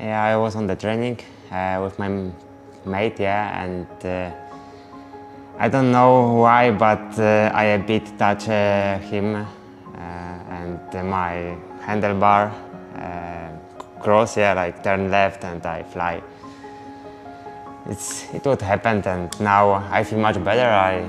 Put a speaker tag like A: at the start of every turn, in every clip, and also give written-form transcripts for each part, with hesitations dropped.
A: Yeah, I was on the training with my mate, yeah, and I don't know why, but I a bit touch him and my handlebar cross, yeah, like turn left and I fly. It would happen, and now I feel much better.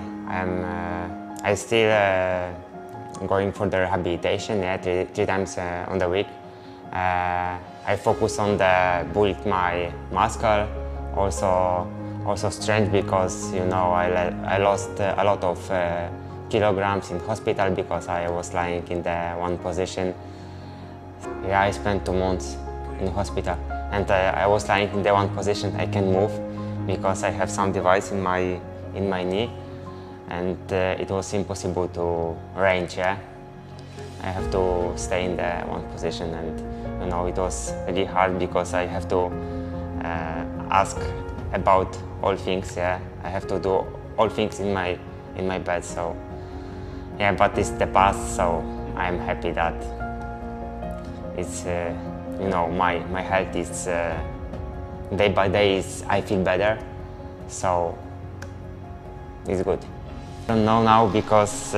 A: I still going for the rehabilitation, yeah, three times on the week. I focus on the build my muscle, also strength, because you know I lost a lot of kilograms in hospital because I was lying in the one position. Yeah, I spent 2 months in hospital, and I was lying in the one position. I can't move because I have some device in my knee, and it was impossible to range. Yeah, I have to stay in the one position, and you know it was really hard because I have to ask about all things. Yeah, I have to do all things in my bed. So yeah, but it's the past. So I'm happy that it's you know my health is day by day I feel better. So it's good. I don't know now because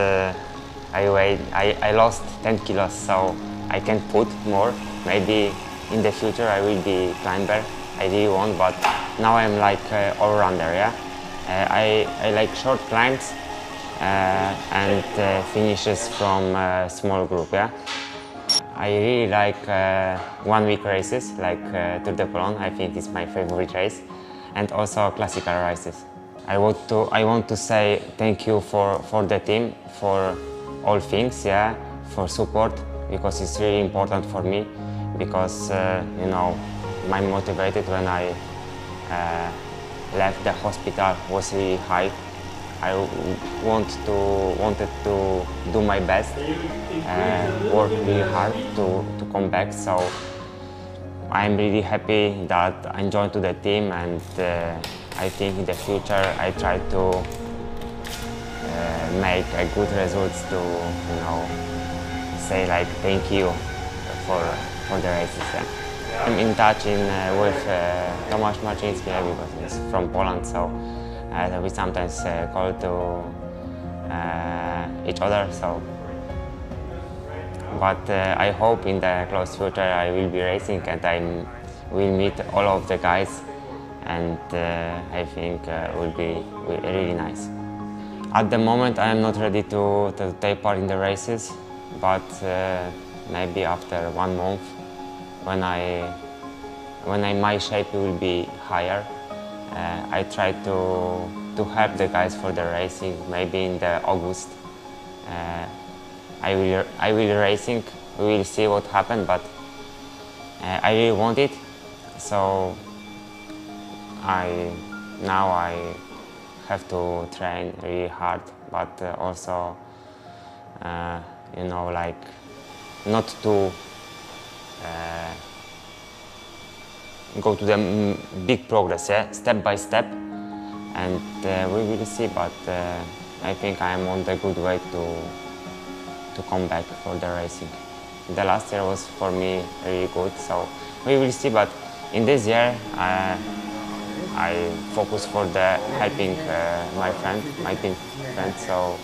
A: I lost 10 kilos, so I can put more. Maybe in the future I will be climber. I really want, but now I'm like all-rounder. Yeah, I like short climbs and finishes from a small group. Yeah, I really like 1 week races like Tour de Pologne. I think it's my favorite race, and also classical races. I want to say thank you for the team, for all things, yeah, for support, because it's really important for me, because you know, my motivated when I left the hospital was really high. I wanted to do my best, work really hard to come back. So I'm really happy that I joined to the team, and I think in the future I try to make a good results to, you know, say like thank you for the races. Yeah. I'm in touch with Tomasz Marciński, because he's from Poland, so we sometimes call to each other. So, but I hope in the close future I will be racing and I will meet all of the guys, and I think will be really nice. At the moment I am not ready to take part in the races, but maybe after 1 month, when my shape will be higher, I try to help the guys for the racing. Maybe in the August I will racing. We will see what happens, but I really want it. So now I have to train really hard, but also you know, like not to go to the big progress, yeah, step by step, and we will see. But I think I am on the good way to come back for the racing. The last year was for me really good, so we will see. But in this year I focus for the helping my team friend. So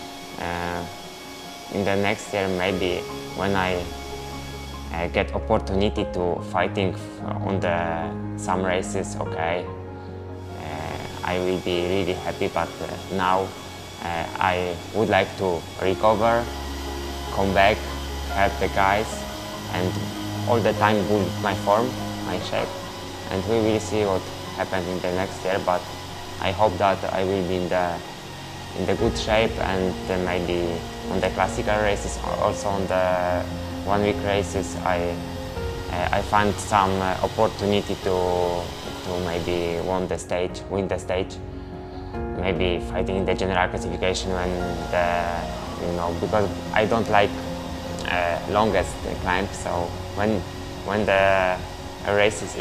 A: in the next year, maybe when I get opportunity to fighting on some races, okay, I will be really happy. But now I would like to recover, come back, help the guys, and all the time build my form, my shape, and we will see what happens in the next year. But I hope that I will be in the good shape, and maybe on the classical races, also on the 1 week races, I find some opportunity to maybe win the stage, maybe fighting in the general classification when you know, because I don't like longest climb. So when the races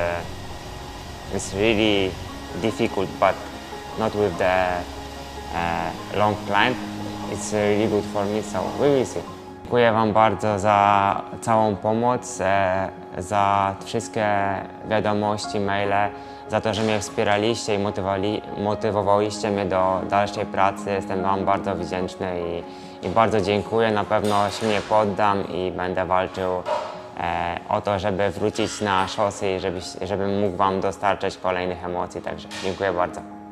A: is really difficult, but not with the long climb, it's really good for me. So we will see. Dziękuję Wam bardzo za całą pomoc. za wszystkie wiadomości, maile, za to, że mnie wspieraliście i motywowaliście mnie do dalszej pracy. Jestem Wam bardzo wdzięczny i bardzo dziękuję. Na pewno się nie poddam i będę walczył o to, żeby wrócić na szosy i żebym mógł Wam dostarczać kolejnych emocji. Także dziękuję bardzo.